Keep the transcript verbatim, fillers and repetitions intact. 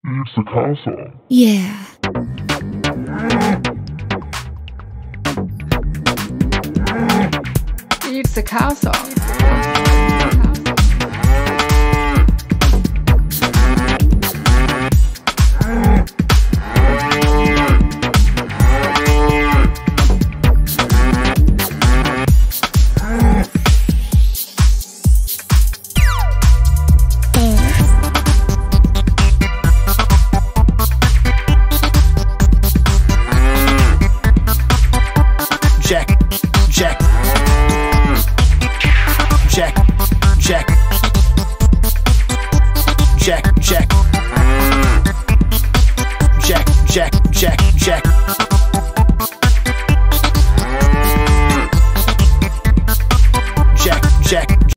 It's a car song. Yeah. It's a car song. Jack, Jack, Jack, Jack, Jack, Jack, Jack, Jack, Jack, Jack. Jack, Jack.